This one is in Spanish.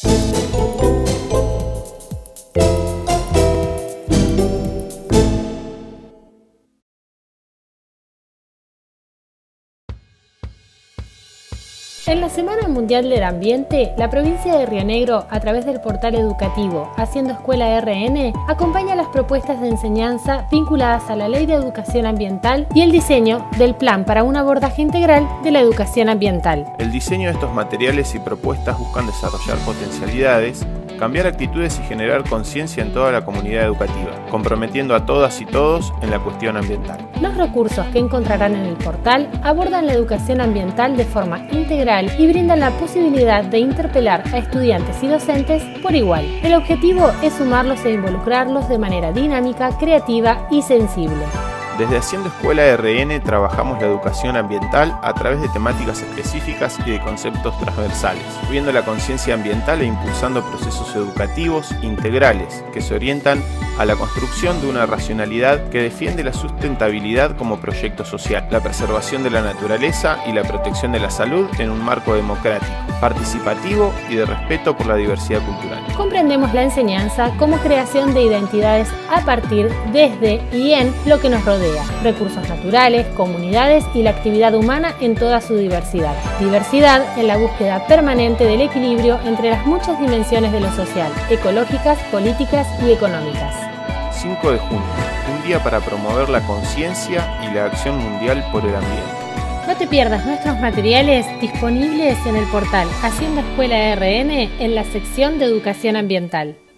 En la Semana Mundial del Ambiente, la provincia de Río Negro, a través del portal educativo Haciendo Escuela RN, acompaña las propuestas de enseñanza vinculadas a la Ley de Educación Ambiental y el diseño del Plan para un abordaje integral de la educación ambiental. El diseño de estos materiales y propuestas buscan desarrollar potencialidades, cambiar actitudes y generar conciencia en toda la comunidad educativa, comprometiendo a todas y todos en la cuestión ambiental. Los recursos que encontrarán en el portal abordan la educación ambiental de forma integral y brindan la posibilidad de interpelar a estudiantes y docentes por igual. El objetivo es sumarlos e involucrarlos de manera dinámica, creativa y sensible. Desde Haciendo Escuela RN trabajamos la educación ambiental a través de temáticas específicas y de conceptos transversales, subiendo la conciencia ambiental e impulsando procesos educativos integrales que se orientan a la construcción de una racionalidad que defiende la sustentabilidad como proyecto social, la preservación de la naturaleza y la protección de la salud en un marco democrático, participativo y de respeto por la diversidad cultural. Comprendemos la enseñanza como creación de identidades a partir, desde y en lo que nos rodea. Recursos naturales, comunidades y la actividad humana en toda su diversidad. Diversidad en la búsqueda permanente del equilibrio entre las muchas dimensiones de lo social, ecológicas, políticas y económicas. 5 de junio, un día para promover la conciencia y la acción mundial por el ambiente. No te pierdas nuestros materiales disponibles en el portal Haciendo Escuela RN en la sección de Educación Ambiental.